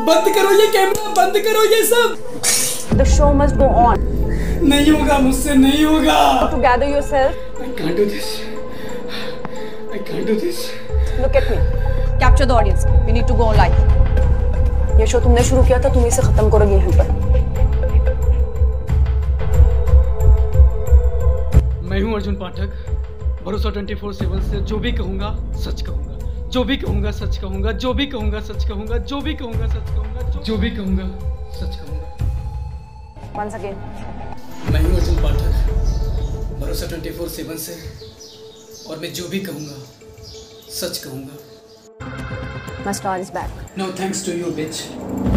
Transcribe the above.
बंद करो ये कैमरा, बंद करो ये सब। The show must go on. नहीं होगा, मुझसे नहीं होगा। To gather yourself. I can't do this. I can't do this. Look at me. Capture the audience. We need to go on live. ये शो तुमने शुरू किया था, तुम इसे खत्म करोगे यहीं पर। मैं हूँ अर्जुन पाठक। भरोसा 24/7 से जो भी कहूँगा सच कहूँगा, जो भी कहूँगा सच कहूँगा, जो भी कहूँगा सच कहूँगा, जो भी कहूँगा सच कहूँगा, जो भी कहूँगा सच कहूँगा। Once again. मैं हूँ अर्जुन पाठक। भरोसा 24/7 से, और मैं जो भी कहूँगा सच कहूँगा। My star is back. No thanks to you, bitch.